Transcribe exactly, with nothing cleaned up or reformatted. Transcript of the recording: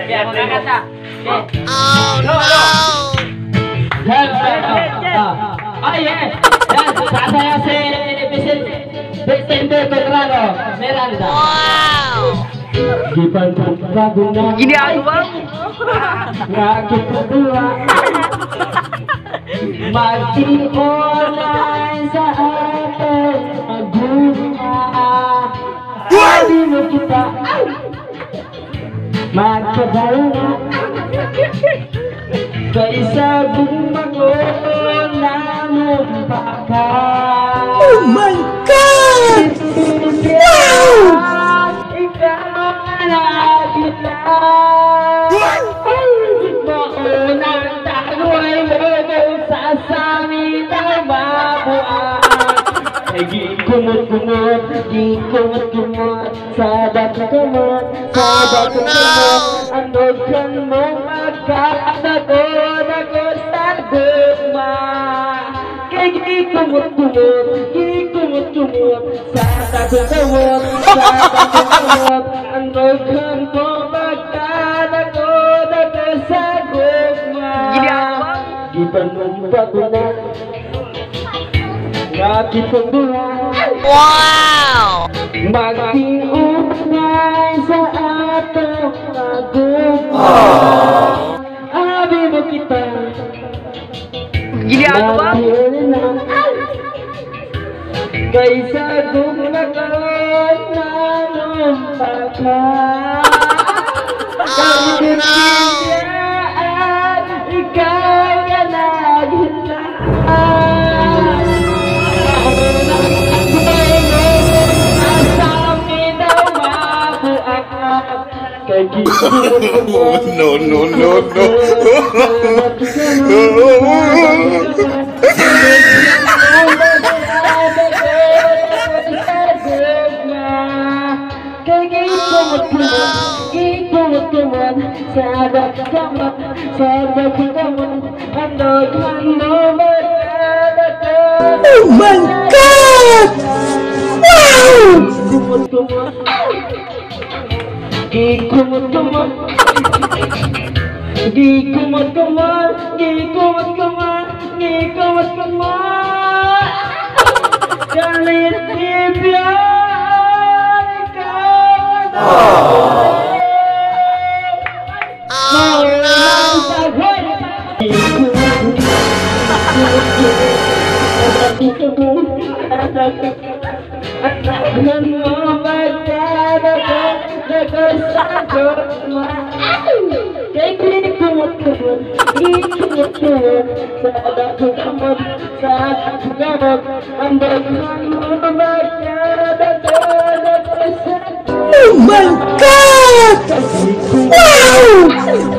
Biar nakanta. Oh no! Ah, yes. Saya si Vicente Pedrano, Miranda. Wow! Dibantu Laguna. Gini aku bang. Rakit kedua. Mati online sa atin maguma. Sabi mo kita magkabala. Kaysa bumago na mumpaka. Oh my God! Wow! Ikaw na kita. Maunang tagoy mo sa sami ng mabuang. Ay gikumot-kumot, gikumot-kumot, sabat kumot, sabat kumot. Andog kan mo magkakadagod ako sa gugma. Kay gikumot-kumot, gikumot-kumot, sabat kumot, sabat kumot. Andog kan mo magkakadagod ako sa gugma. Gini aku bang. Gipanumpa ko na ngakit ang buhay. Wow! Magtiunay sa atong magugma. Abi mo kita Gini aku bang. kaysa gumagawin na numpaka. Oh no! Ikaw ka naghilaan. No, no, no, no. Sabat kamat, sabat kamat, andog mo magkadagod. Oh my God! Wow! Kumot-kumot, gikumot-kumot, gikumot-kumot, gikumot-kumot, gikumot-kumot. Galit ibyan, ikaw na. Oh no! Andaghan mo magkadagod ako sa gugma. Kay gikumot-kumot, gikumot-kumot, sabat kumot, sabat kumot. Andaghan mo magkadagod ako sa gugma. Oh my God! Wow!